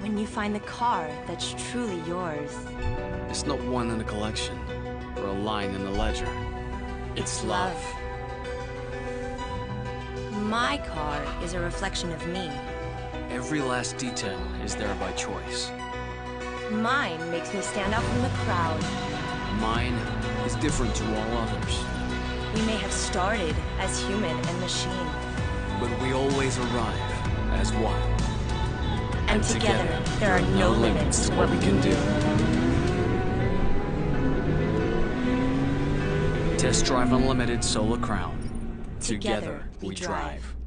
when you find the car that's truly yours. It's not one in a collection, or a line in the ledger. It's love. My car is a reflection of me. Every last detail is there by choice. Mine makes me stand out from the crowd. Mine is different to all others. We may have started as human and machine. But we always arrive as one. And together, there are no limits to what we can do. Test Drive Unlimited Solar Crown. Together, we drive.